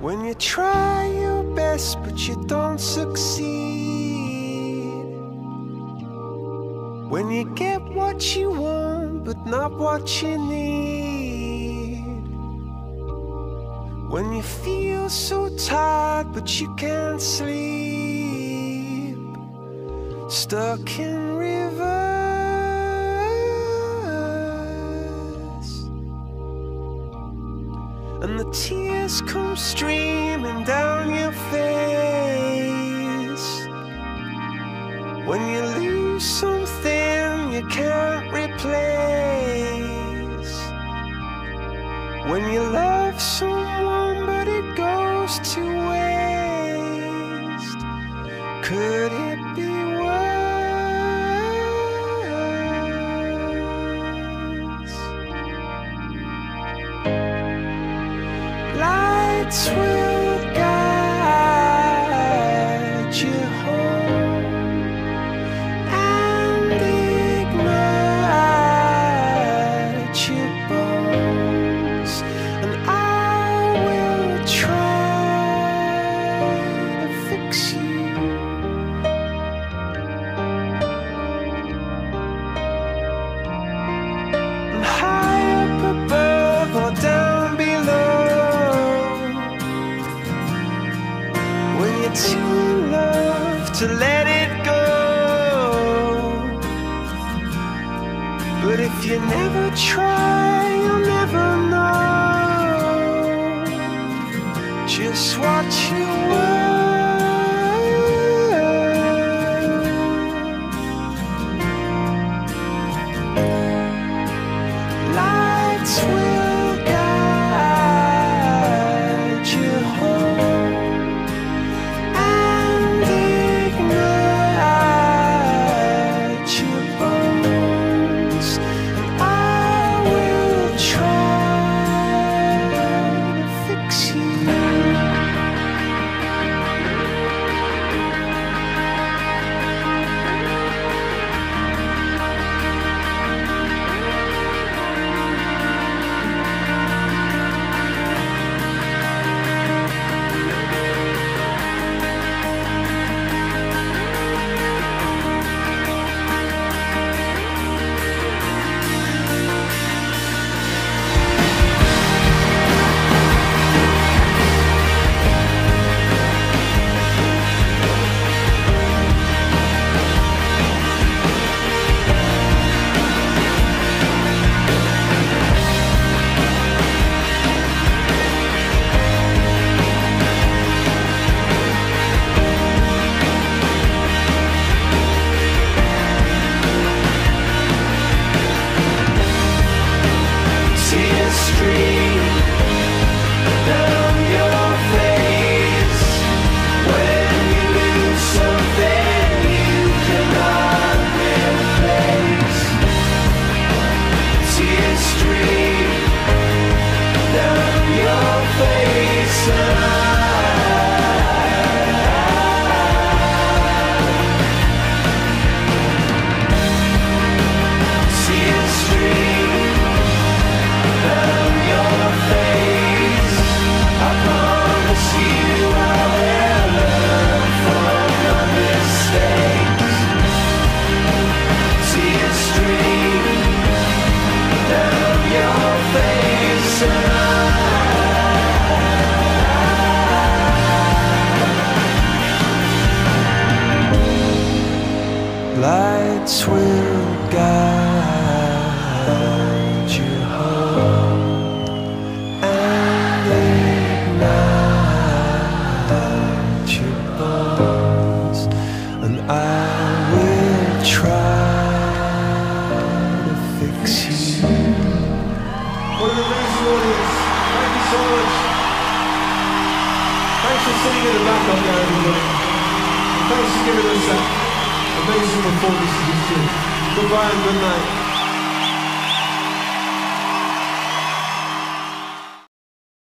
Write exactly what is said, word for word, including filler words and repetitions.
When you try your best but you don't succeed, when you get what you want but not what you need, when you feel so tired but you can't sleep, stuck in reverse, and the tears come streaming down your face, when you lose something you can't replace, when you love someone but it goes to waste. Could it be worse? Lights will guide you home and ignite your bones, and I will try to fix you. And high up above or down below, when you're too in love to let it go. But if you never try, you'll never know just what you were. Lights will guide you home and ignite your bones, and I will try to fix you. Tears stream down your face when you lose something you cannot replace. Tears stream down your face, and I tears stream down your face. I promise you I will learn from your mistakes. Tears stream down your face, and I lights will guide you home and ignite your bones, and I will try to fix you. What an amazing audience. Thank you so much. Thanks for sitting in the back up there, everybody. And thanks for giving us that amazing performance to this tune. Goodbye and good night.